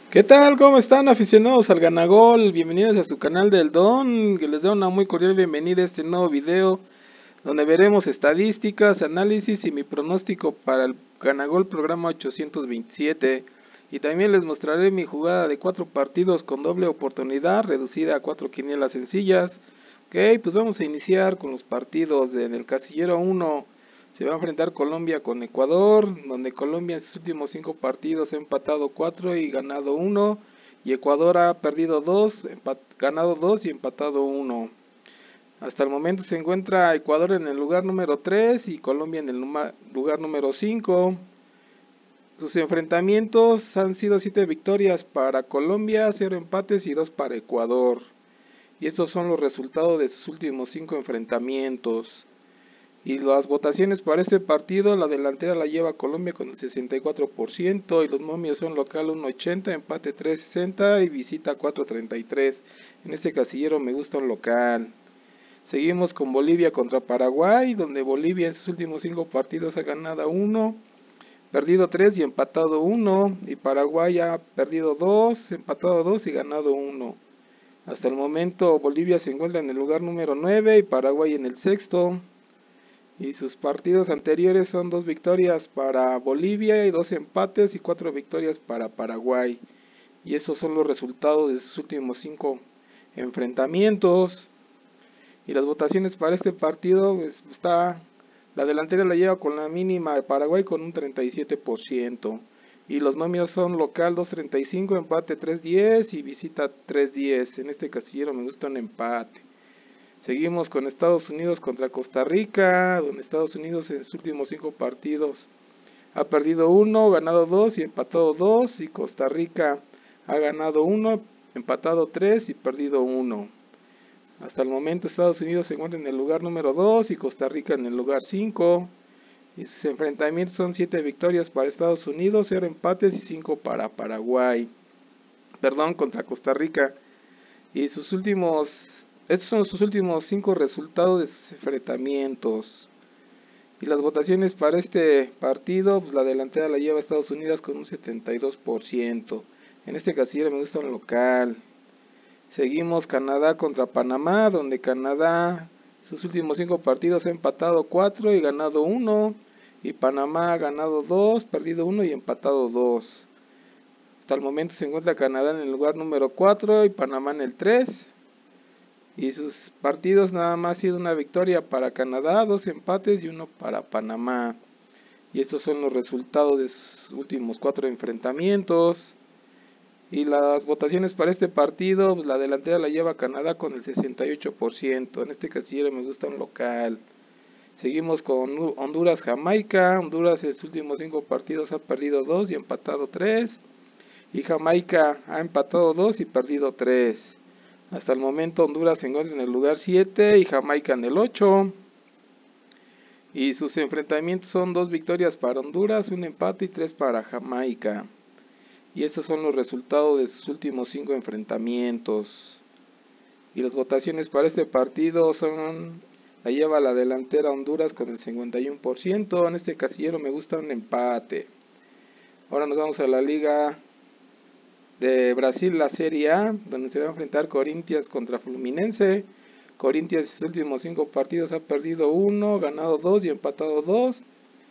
¿Qué tal? ¿Cómo están aficionados al Ganagol? Bienvenidos a su canal del Don, que les da una muy cordial bienvenida a este nuevo video donde veremos estadísticas, análisis y mi pronóstico para el Ganagol programa 827 y también les mostraré mi jugada de 4 partidos con doble oportunidad reducida a 4 quinielas sencillas. Ok, pues vamos a iniciar con los partidos. En el casillero 1 se va a enfrentar Colombia con Ecuador, donde Colombia en sus últimos 5 partidos ha empatado 4 y ganado 1, y Ecuador ha perdido 2, ganado 2 y empatado 1. Hasta el momento se encuentra Ecuador en el lugar número 3 y Colombia en el lugar número 5. Sus enfrentamientos han sido 7 victorias para Colombia, 0 empates y 2 para Ecuador. Y estos son los resultados de sus últimos 5 enfrentamientos. Y las votaciones para este partido, la delantera la lleva Colombia con el 64% y los momios son local 1.80, empate 3.60 y visita 4.33. En este casillero me gusta un local. Seguimos con Bolivia contra Paraguay, donde Bolivia en sus últimos 5 partidos ha ganado 1, perdido 3 y empatado 1, y Paraguay ha perdido 2, empatado 2 y ganado 1. Hasta el momento Bolivia se encuentra en el lugar número 9 y Paraguay en el sexto. Y sus partidos anteriores son 2 victorias para Bolivia y 2 empates y 4 victorias para Paraguay. Y estos son los resultados de sus últimos 5 enfrentamientos. Y las votaciones para este partido, pues, la delantera la lleva con la mínima Paraguay con un 37%. Y los momios son local 2.35, empate 3.10 y visita 3.10. En este casillero me gusta un empate. Seguimos con Estados Unidos contra Costa Rica, donde Estados Unidos en sus últimos 5 partidos ha perdido 1, ganado 2 y empatado 2, y Costa Rica ha ganado 1, empatado 3 y perdido 1. Hasta el momento Estados Unidos se encuentra en el lugar número 2 y Costa Rica en el lugar 5. Y sus enfrentamientos son 7 victorias para Estados Unidos, 0 empates y 5 para Paraguay. Contra Costa Rica. Y estos son sus últimos 5 resultados de sus enfrentamientos. Y las votaciones para este partido, pues la delantera la lleva Estados Unidos con un 72%. En este casillero me gusta un local. Seguimos Canadá contra Panamá, donde Canadá sus últimos 5 partidos ha empatado 4 y ganado 1. Y Panamá ha ganado 2, perdido 1 y empatado 2. Hasta el momento se encuentra Canadá en el lugar número 4 y Panamá en el 3. Y sus partidos nada más ha sido una victoria para Canadá, 2 empates y 1 para Panamá. Y estos son los resultados de sus últimos 4 enfrentamientos. Y las votaciones para este partido, pues la delantera la lleva Canadá con el 68%. En este casillero me gusta un local. Seguimos con Honduras-Jamaica. Honduras en sus últimos 5 partidos ha perdido 2 y empatado 3. Y Jamaica ha empatado 2 y perdido 3. Hasta el momento Honduras se encuentra en el lugar 7 y Jamaica en el 8. Y sus enfrentamientos son 2 victorias para Honduras, 1 empate y 3 para Jamaica. Y estos son los resultados de sus últimos 5 enfrentamientos. Y las votaciones para este partido la lleva la delantera Honduras con el 51%. En este casillero me gusta un empate. Ahora nos vamos a la Liga de Brasil, la Serie A, donde se va a enfrentar Corinthians contra Fluminense. Corinthians en sus últimos 5 partidos ha perdido 1, ganado 2 y empatado 2.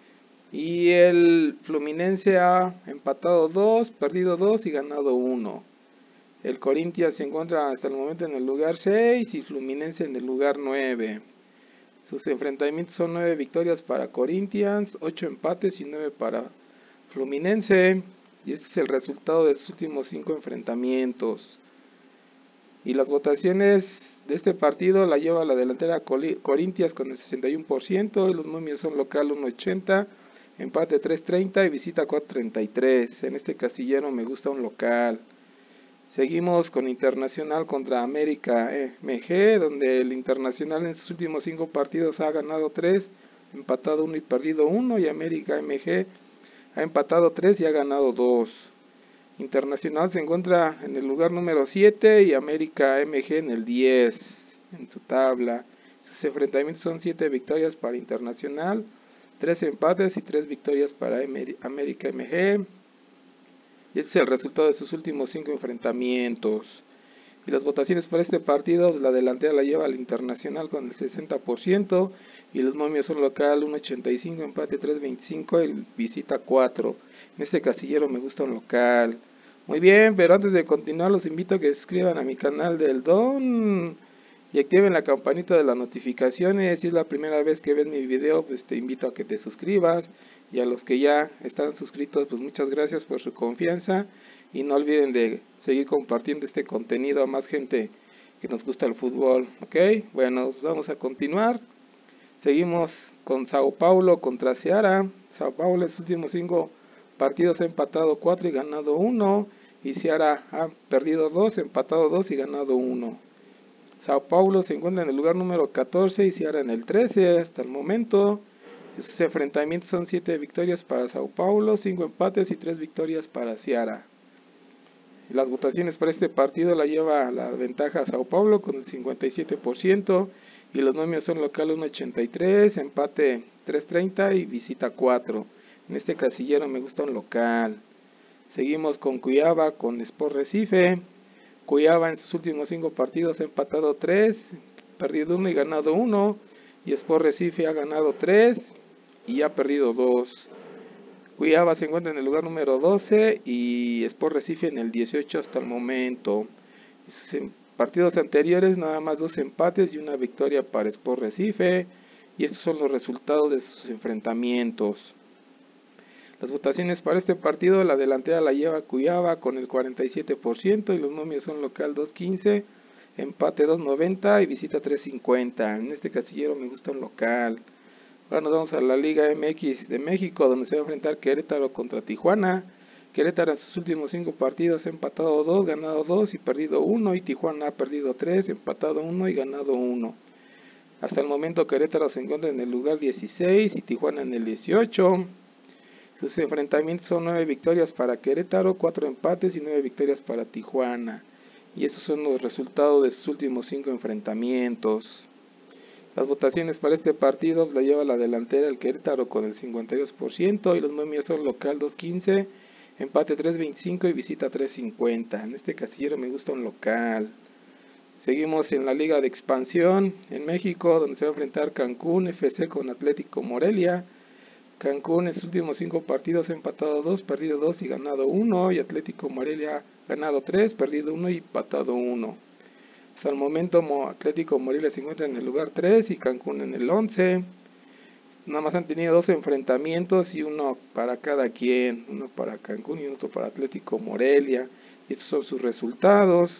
Y el Fluminense ha empatado 2, perdido 2 y ganado 1. El Corinthians se encuentra hasta el momento en el lugar 6 y Fluminense en el lugar 9. Sus enfrentamientos son 9 victorias para Corinthians, 8 empates y 9 para Fluminense. Y este es el resultado de sus últimos 5 enfrentamientos. Y las votaciones de este partido la lleva la delantera Corinthians con el 61%. Y los momios son local 1.80, empate 3.30 y visita 4.33. En este casillero me gusta un local. Seguimos con Internacional contra América MG, donde el Internacional en sus últimos 5 partidos ha ganado 3, empatado 1 y perdido 1. Y América MG ha empatado 3 y ha ganado 2. Internacional se encuentra en el lugar número 7 y América MG en el 10 en su tabla. Sus enfrentamientos son 7 victorias para Internacional, 3 empates y 3 victorias para América MG. Y este es el resultado de sus últimos 5 enfrentamientos. Y las votaciones para este partido, la delantera la lleva al Internacional con el 60%, y los momios son local 1.85, empate 3.25 y visita 4. En este casillero me gusta un local. Muy bien, pero antes de continuar los invito a que se suscriban a mi canal del Don y activen la campanita de las notificaciones. Si es la primera vez que ves mi video, pues te invito a que te suscribas, y a los que ya están suscritos, pues muchas gracias por su confianza. Y no olviden de seguir compartiendo este contenido a más gente que nos gusta el fútbol. Ok, bueno, vamos a continuar. Seguimos con Sao Paulo contra Ceará. Sao Paulo en sus últimos 5 partidos ha empatado 4 y ganado 1. Y Ceará ha perdido 2, empatado 2 y ganado 1. Sao Paulo se encuentra en el lugar número 14 y Ceará en el 13 hasta el momento. Sus enfrentamientos son 7 victorias para Sao Paulo, 5 empates y 3 victorias para Ceará. Las votaciones para este partido la lleva la ventaja a Sao Paulo con el 57%, y los momios son local 1.83, empate 3.30 y visita 4. En este casillero me gusta un local. Seguimos con Cuiabá con Sport Recife. Cuiabá en sus últimos 5 partidos ha empatado 3, perdido 1 y ganado 1, y Sport Recife ha ganado 3 y ha perdido 2. Cuiabá se encuentra en el lugar número 12 y Sport Recife en el 18 hasta el momento. En partidos anteriores nada más 2 empates y una victoria para Sport Recife, y estos son los resultados de sus enfrentamientos. Las votaciones para este partido, la delantera la lleva Cuiabá con el 47% y los momios son local 2.15, empate 2.90 y visita 3.50. En este casillero me gusta un local. Ahora nos vamos a la Liga MX de México, donde se va a enfrentar Querétaro contra Tijuana. Querétaro en sus últimos 5 partidos ha empatado 2, ganado 2 y perdido 1, y Tijuana ha perdido 3, empatado 1 y ganado 1. Hasta el momento Querétaro se encuentra en el lugar 16 y Tijuana en el 18. Sus enfrentamientos son 9 victorias para Querétaro, 4 empates y 9 victorias para Tijuana. Y esos son los resultados de sus últimos 5 enfrentamientos. Las votaciones para este partido la lleva la delantera el Querétaro con el 52%, y los momios son local 2.15, empate 3.25 y visita 3.50. En este casillero me gusta un local. Seguimos en la Liga de Expansión en México, donde se va a enfrentar Cancún FC con Atlético Morelia. Cancún en sus últimos 5 partidos ha empatado 2, perdido 2 y ganado 1, y Atlético Morelia ha ganado 3, perdido 1 y empatado 1. Hasta el momento Atlético Morelia se encuentra en el lugar 3 y Cancún en el 11. Nada más han tenido 2 enfrentamientos y uno para cada quien, uno para Cancún y otro para Atlético Morelia. Y estos son sus resultados.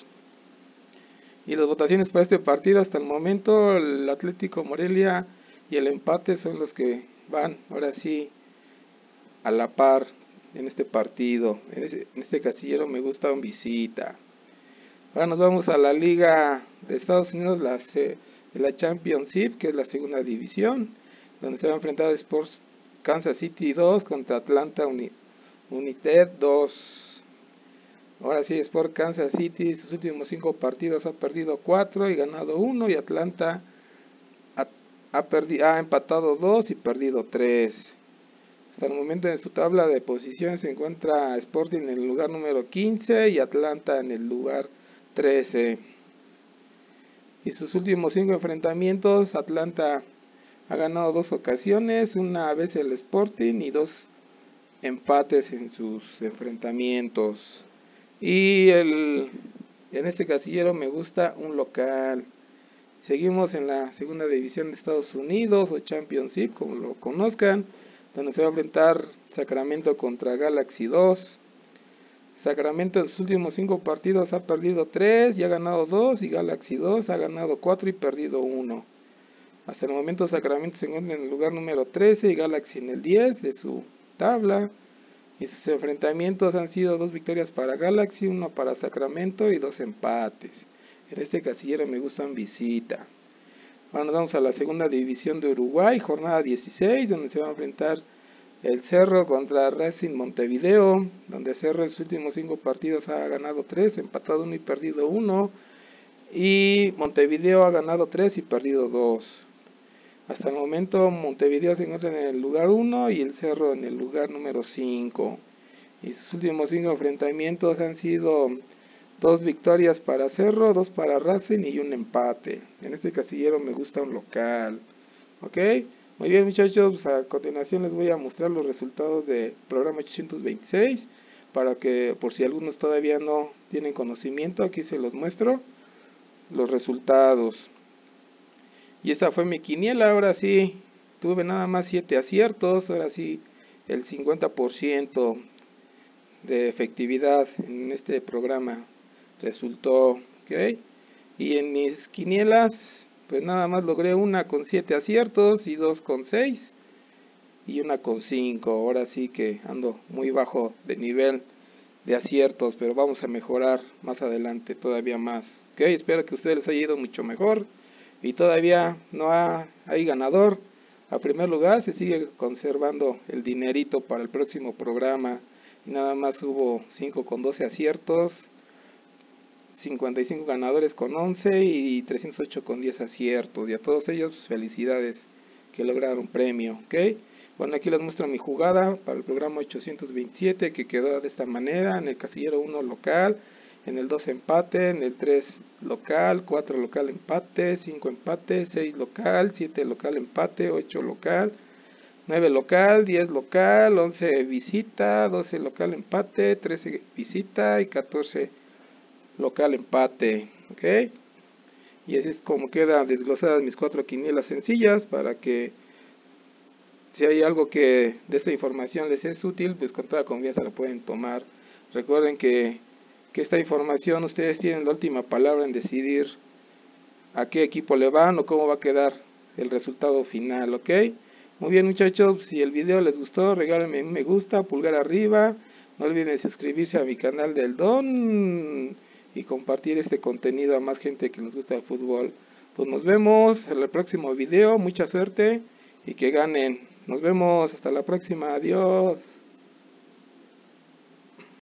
Y las votaciones para este partido, hasta el momento el Atlético Morelia y el empate son los que van ahora sí a la par en este partido. En este casillero me gusta un visita. Ahora nos vamos a la Liga de Estados Unidos, la Championship, que es la segunda división, donde se va a enfrentar Sports Kansas City 2 contra Atlanta United 2. Ahora sí, Sport Kansas City, sus últimos 5 partidos ha perdido 4 y ganado 1, y Atlanta ha empatado 2 y perdido 3. Hasta el momento en su tabla de posiciones se encuentra Sporting en el lugar número 15 y Atlanta en el lugar 13. Y sus últimos 5 enfrentamientos, Atlanta ha ganado 2 ocasiones, una vez el Sporting y 2 empates en sus enfrentamientos. Y en este casillero me gusta un local. Seguimos en la segunda división de Estados Unidos, o Championship como lo conozcan, donde se va a enfrentar Sacramento contra Galaxy 2. Sacramento en sus últimos 5 partidos ha perdido 3 y ha ganado 2, y Galaxy 2 ha ganado 4 y perdido 1. Hasta el momento Sacramento se encuentra en el lugar número 13 y Galaxy en el 10 de su tabla. Y sus enfrentamientos han sido 2 victorias para Galaxy, 1 para Sacramento y 2 empates. En este casillero me gustan visita. Ahora nos vamos a la segunda división de Uruguay, jornada 16, donde se va a enfrentar el Cerro contra Racing Montevideo, donde Cerro en sus últimos 5 partidos ha ganado 3, empatado 1 y perdido 1. Y Montevideo ha ganado 3 y perdido 2. Hasta el momento Montevideo se encuentra en el lugar 1 y el Cerro en el lugar número 5. y sus últimos 5 enfrentamientos han sido 2 victorias para Cerro, 2 para Racing y un empate. En este casillero me gusta un local. Ok, muy bien muchachos, pues a continuación les voy a mostrar los resultados del programa 826 para que por si algunos todavía no tienen conocimiento, aquí se los muestro los resultados. Y esta fue mi quiniela, ahora sí tuve nada más 7 aciertos, ahora sí el 50% de efectividad en este programa resultó, ok. Y en mis quinielas pues nada más logré una con 7 aciertos y 2 con 6 y una con 5. Ahora sí que ando muy bajo de nivel de aciertos, pero vamos a mejorar más adelante todavía más, ok. Espero que a ustedes les haya ido mucho mejor y todavía no hay ganador. A primer lugar se sigue conservando el dinerito para el próximo programa y nada más hubo 5 con 12 aciertos, 55 ganadores con 11 y 308 con 10 aciertos, y a todos ellos pues, felicidades que lograron premio, ok. Bueno, aquí les muestro mi jugada para el programa 827 que quedó de esta manera: en el casillero 1 local, en el 2 empate, en el 3 local, 4 local empate, 5 empate, 6 local, 7 local empate, 8 local, 9 local, 10 local, 11 visita, 12 local empate, 13 visita y 14 local empate, ok. Y así es como quedan desglosadas mis 4 quinielas sencillas, para que si hay algo que de esta información les es útil, pues con toda confianza la pueden tomar. Recuerden que esta información ustedes tienen la última palabra en decidir a qué equipo le van o cómo va a quedar el resultado final, ok. Muy bien muchachos, si el video les gustó, regálenme un me gusta, pulgar arriba, no olviden suscribirse a mi canal del Don y compartir este contenido a más gente que les gusta el fútbol. Pues nos vemos en el próximo video, mucha suerte y que ganen. Nos vemos, hasta la próxima, adiós.